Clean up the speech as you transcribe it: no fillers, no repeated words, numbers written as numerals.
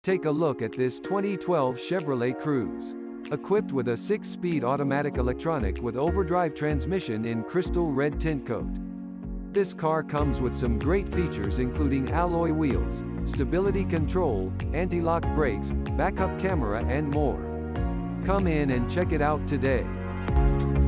Take a look at this 2012 Chevrolet Cruze. Equipped with a 6-speed automatic electronic with overdrive transmission in crystal red tint coat. This car comes with some great features including alloy wheels, stability control, anti-lock brakes, backup camera and more. Come in and check it out today.